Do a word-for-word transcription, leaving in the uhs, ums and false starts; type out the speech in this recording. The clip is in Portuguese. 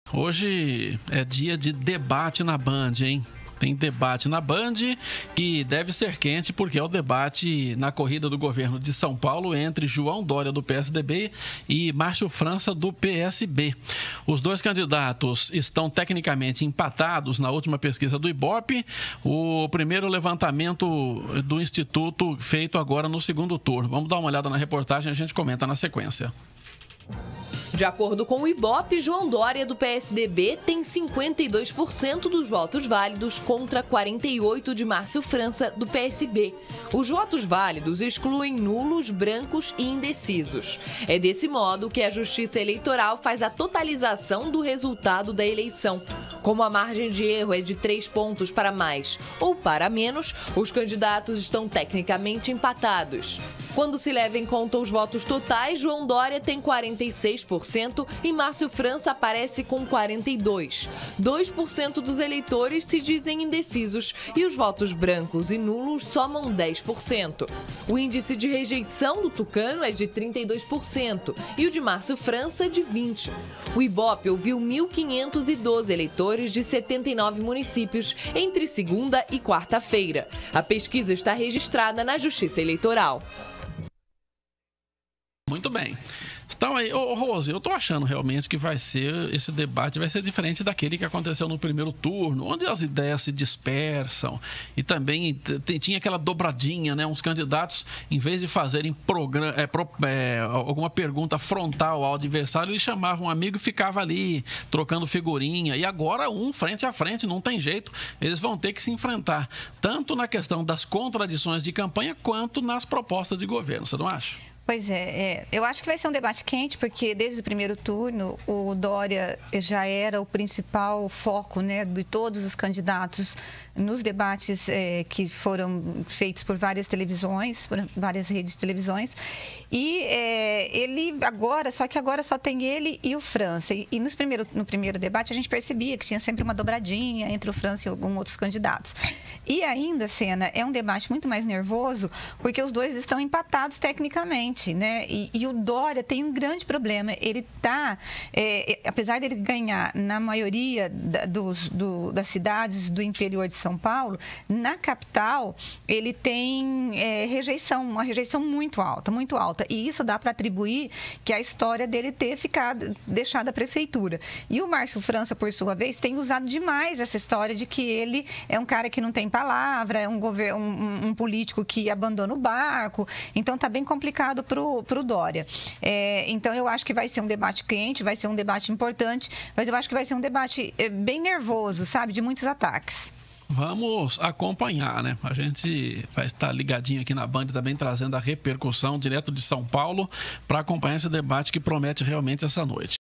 Hoje é dia de debate na Band, hein? Tem debate na Band que deve ser quente porque é o debate na corrida do governo de São Paulo entre João Dória, do P S D B, e Márcio França, do P S B. Os dois candidatos estão tecnicamente empatados na última pesquisa do Ibope, o primeiro levantamento do Instituto feito agora no segundo turno. Vamos dar uma olhada na reportagem e a gente comenta na sequência. De acordo com o Ibope, João Dória, do P S D B, tem cinquenta e dois por cento dos votos válidos contra quarenta e oito por cento de Márcio França, do P S B. Os votos válidos excluem nulos, brancos e indecisos. É desse modo que a Justiça Eleitoral faz a totalização do resultado da eleição. Como a margem de erro é de três pontos para mais ou para menos, os candidatos estão tecnicamente empatados. Quando se leva em conta os votos totais, João Dória tem quarenta e seis por cento e Márcio França aparece com quarenta e dois por cento. dois por cento dos eleitores se dizem indecisos e os votos brancos e nulos somam dez por cento. O índice de rejeição do tucano é de trinta e dois por cento e o de Márcio França de vinte por cento. O Ibope ouviu mil quinhentos e doze eleitores de setenta e nove municípios entre segunda e quarta-feira. A pesquisa está registrada na Justiça Eleitoral. Muito bem. Então aí, ô, Rose, eu tô achando realmente que vai ser, esse debate vai ser diferente daquele que aconteceu no primeiro turno, onde as ideias se dispersam e também tinha aquela dobradinha, né? Uns candidatos, em vez de fazerem programa, é, pro, é, alguma pergunta frontal ao adversário, eles chamavam um amigo e ficava ali trocando figurinha. E agora um frente a frente, não tem jeito, eles vão ter que se enfrentar, tanto na questão das contradições de campanha, quanto nas propostas de governo, você não acha? Pois é, é, eu acho que vai ser um debate quente, porque desde o primeiro turno o Dória já era o principal foco, né, de todos os candidatos nos debates é, que foram feitos por várias televisões, por várias redes de televisões. E é, ele agora, só que agora só tem ele e o França. E, e nos primeiro, no primeiro debate a gente percebia que tinha sempre uma dobradinha entre o França e alguns outros candidatos. E ainda, Sena, é um debate muito mais nervoso, porque os dois estão empatados tecnicamente, né? E, e o Dória tem um grande problema. Ele está, é, apesar dele ganhar na maioria da, dos, do, das cidades do interior de São Paulo, na capital ele tem é, rejeição, uma rejeição muito alta, muito alta. E isso dá para atribuir que a história dele ter ficado, deixado a prefeitura. E o Márcio França, por sua vez, tem usado demais essa história de que ele é um cara que não tem palavra, é um, governo, um, um político que abandona o barco. Então está bem complicado para o Dória. É, então eu acho que vai ser um debate quente, vai ser um debate importante, mas eu acho que vai ser um debate bem nervoso, sabe, de muitos ataques. Vamos acompanhar, né? A gente vai estar ligadinho aqui na Band também, trazendo a repercussão direto de São Paulo para acompanhar esse debate que promete realmente essa noite.